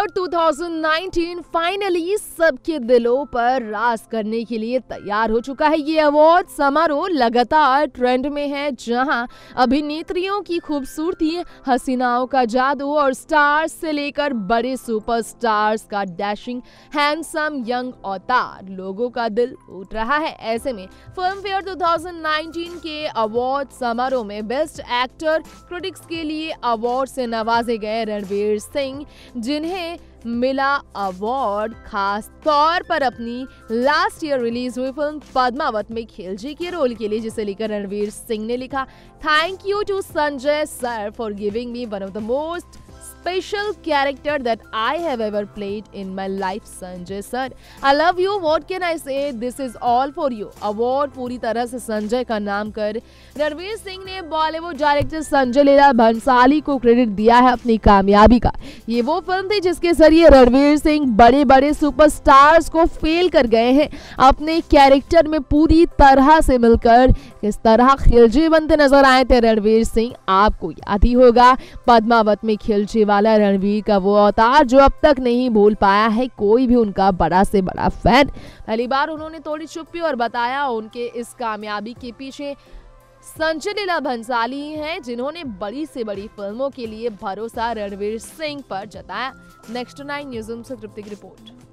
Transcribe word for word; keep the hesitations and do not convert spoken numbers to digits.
Fair दो हज़ार उन्नीस फाइनली सबके दिलों पर राज करने के लिए तैयार हो चुका है। ये अवार्ड समारोह लगातार ट्रेंड में है, जहां अभिनेत्रियों की खूबसूरती, हसीनाओं का जादू और स्टार्स से लेकर बड़े सुपरस्टार्स का डैशिंग हैंडसम यंग अवतार लोगों का दिल लूट रहा है। ऐसे में फिल्म फेयर दो हज़ार उन्नीस के अवार्ड समारोह में बेस्ट एक्टर क्रिटिक्स के लिए अवार्ड से नवाजे गए रणवीर सिंह, जिन्हें मिला अवार्ड खास तौर पर अपनी लास्ट ईयर रिलीज हुई फिल्म पद्मावत में खिलजी के रोल के लिए, जिसे लेकर रणवीर सिंह ने लिखा, thank you to Sanjay sir for giving me one of the most special character that I have ever played in my life, Sanjay sir. I love you, what can I say, this is all for you। Award पूरी तरह से संजय का नाम कर रणवीर सिंह ने Bollywood director Sanjay Leela Bhansali को credit दिया है अपनी कामयाबी का। ये वो फिल्म थी जिसके जरिए रणवीर सिंह बड़े बड़े सुपरस्टार्स को फेल कर गए हैं। अपने कैरेक्टर में पूरी तरह से मिलकर किस तरह खिलजी बनते नजर आए थे रणवीर सिंह, आपको याद ही होगा। पद्मावत में खिलजी वाला रणवीर का वो अवतार जो अब तक नहीं भूल पाया है कोई भी उनका बड़ा से बड़ा फैन। पहली बार उन्होंने तोड़ी चुप्पी और बताया उनके इस कामयाबी के पीछे संजय लीला भंसाली हैं, जिन्होंने बड़ी से बड़ी फिल्मों के लिए भरोसा रणवीर सिंह पर जताया। नेक्स्ट नाइन न्यूज़ से तृप्ति की रिपोर्ट।